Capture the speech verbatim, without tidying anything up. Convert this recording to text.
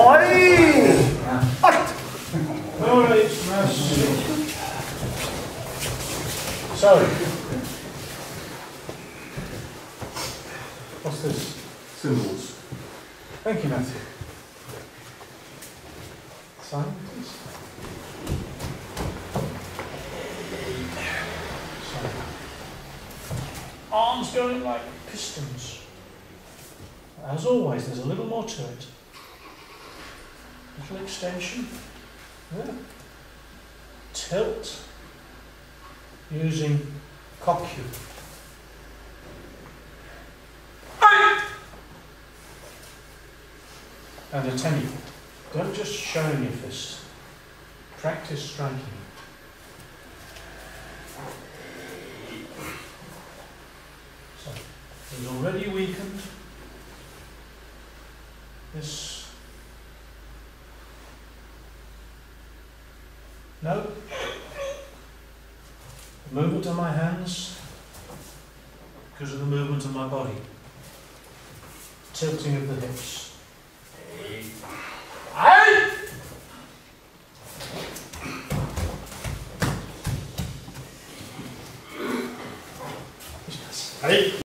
Oi! Right. Alright, that's so what's this? Symbols. Thank you, Matthew. Sign, please. So, arms going like pistons. As always, there's a little more to it. Little extension. Yeah. Tilt using cock-cue. And a tenny. Don't just shine your fist. Practice striking. So, he's already weakened. This. No. The movement of my hands because of the movement of my body. Tilting of the hips. Hey!